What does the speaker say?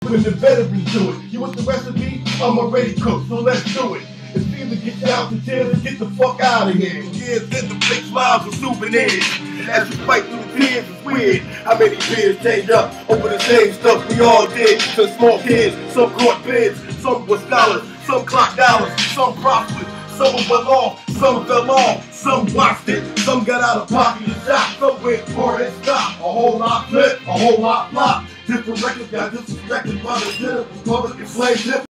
when the veterans do it. You want the recipe? I'm already cooked, so let's do it. It's either get you out the jail or get the fuck out of here. Years in the big smiles and souvenirs. And as we fight through the tears, it's weird how many beers changed up over the same stuff we all did. Some small kids, some caught bids, some were scholars, some clocked dollars, some prospered, some were off, some fell off, some watched it, some got out of pocket and shot, some went for it, stop. A whole lot flip, a whole lot flop. Different records got disrespected by the general public and slaves.